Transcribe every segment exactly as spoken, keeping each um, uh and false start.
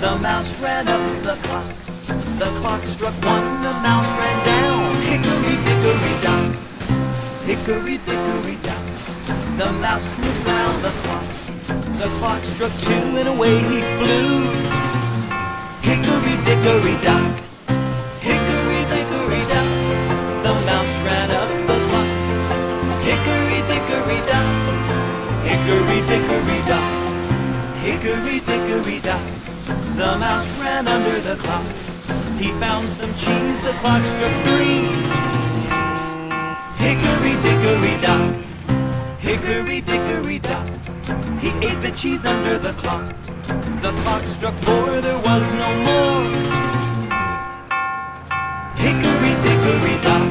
The mouse ran up the clock. The clock struck one, the mouse ran down. Hickory dickory dock, hickory dickory dock. The mouse sniffed round the clock. The clock struck two and away he flew. Hickory dickory dock, hickory dickory dock. The mouse ran up the clock. Hickory dickory dock, hickory dickory dock, hickory dickory dock. The mouse ran under the clock. He found some cheese, the clock struck three. Hickory dickory dock, hickory dickory dock. He ate the cheese under the clock. The clock struck four, there was no more. Hickory dickory dock.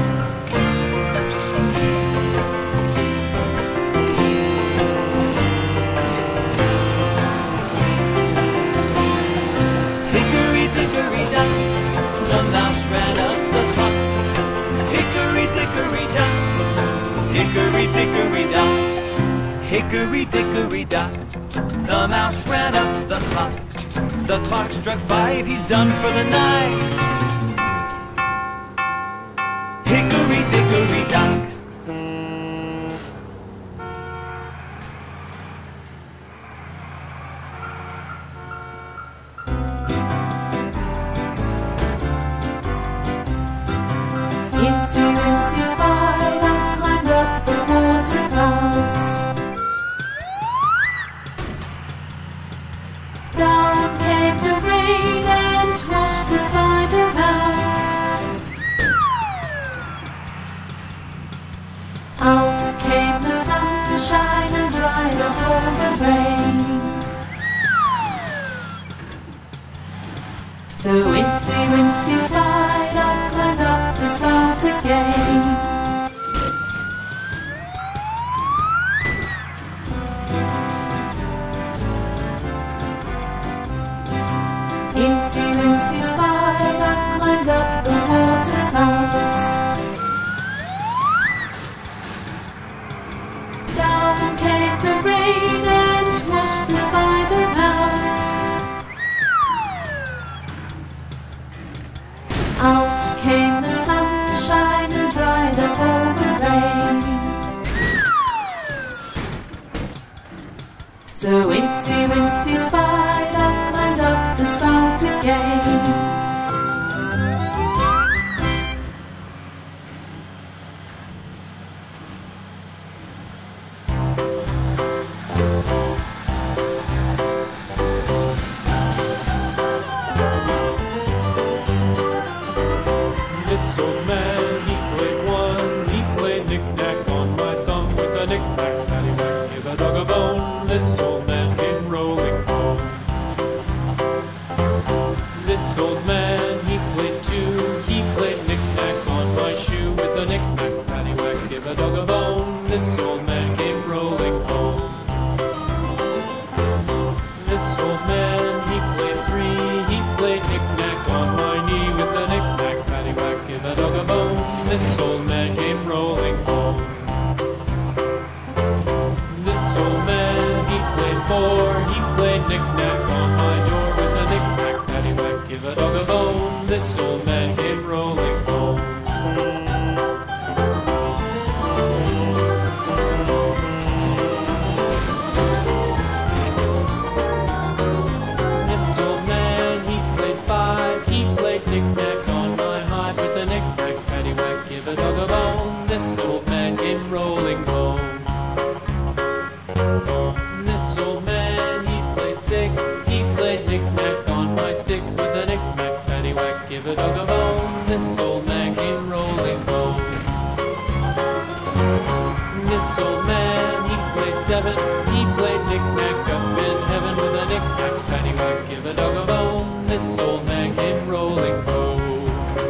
Hickory dickory dock. The mouse ran up the clock. Hickory dickory dock, hickory dickory dock, hickory dickory dock. The mouse ran up the clock. The clock struck five, he's done for the night. Hickory dickory dock. Itsy Bitsy Spider climbed up the water spout. Down came the rain and washed the spider out. Out came the sunshine and dried up all the rain. So Itsy Bitsy Spider climbed up the spout again. Itsy Bitsy Spider climbed up the water spout. Down came the rain and washed the spider out. Out came the sunshine and dried up all the rain. So Itsy Bitsy Spider climbed up the spout again. This old man, he played one, he played knick-knack on my thumb with a knick-knack, paddywhack, give a dog a bone. This old man came rolling home. This old man, he played two, he played knick-knack on my shoe with a knick-knack, paddywhack, give a dog a bone. This old man came rolling home. This old man, he played three, he played knick-knack on my knee with a knick-knack, paddywhack, give a dog a bone. This old man came rolling home. This old man, he played four, he played knick-knack on my door with a knick-knack, paddywhack, give a dog a bone. This old man came rolling home. This old man, he played five, he played knick-knack on my hive with a knick-knack, paddywhack, give a dog a bone. This old man came rolling home. This old man, he played six, he played knick-knack on my sticks with a knick-knack, paddywhack, give a dog a bone. This old man came rolling home. This old man, he played seven, he played knick-knack up in heaven with a knick-knack, paddywhack, give a dog a bone. This old man came rolling home.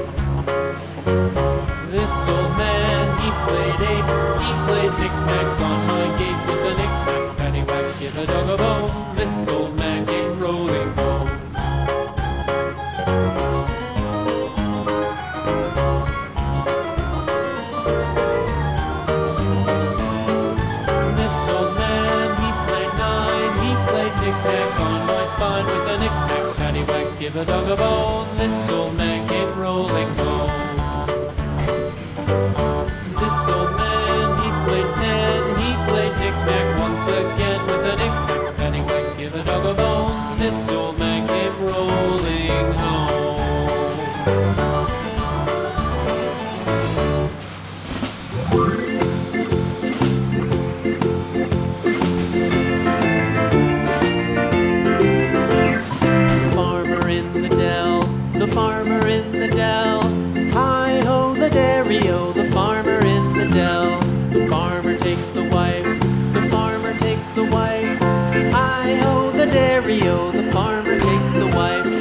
This old man, he played eight, he played knick-knack on my gate with a knick-knack, paddywhack, give a dog a bone. This old man came rolling home. This old man, he played nine, he played knick-knack on my spine with a knick-knack, paddywhack, give a dog a bone. This old man came rolling home. This old man, he played ten, he played knick-knack once again with a knick-knack, paddywhack, give a dog a bone. This old man came rolling home. The farmer in the dell, hi-ho the dairy-o, the farmer in the dell. The farmer takes the wife, the farmer takes the wife, hi-ho the dairy-o, the farmer takes the wife.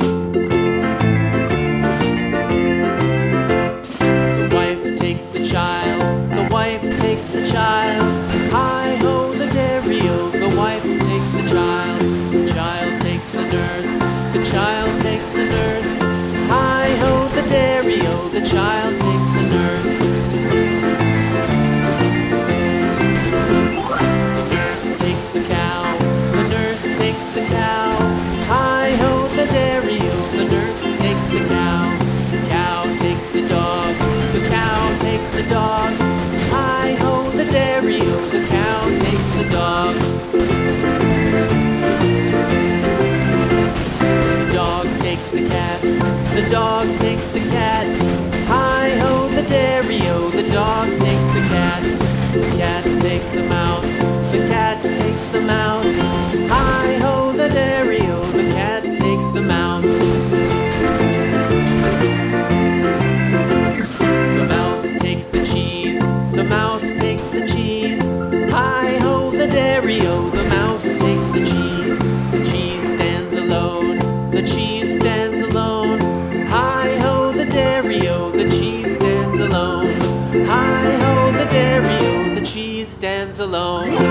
The wife takes the child, the wife takes the child, hi-ho the dairy-o, the wife takes the child. The child takes the nurse, the child takes the nurse, hi-ho the dairy-o, the child takes the nurse. The nurse takes the cow, the nurse takes the cow, hi-ho the dairy-o, the nurse takes the cow. The cow takes the dog, the cow takes the dog, hi-ho the dairy-o, the cow takes the dog. The dog takes the cat, the dog takes the cat, hi-ho the dairy-o, the dog takes the cat. The cat takes the mouse, the cat takes the mouse, hi-ho the dairy-o, the cat takes the mouse. The mouse takes the cheese, the mouse takes the cheese, hi-ho the dairy-o, the mouse takes the cheese. The cheese stands alone, the cheese stands alone, hi-ho the dairy-o, the cheese stands alone, hi-ho the dairy-o, the cheese stands alone.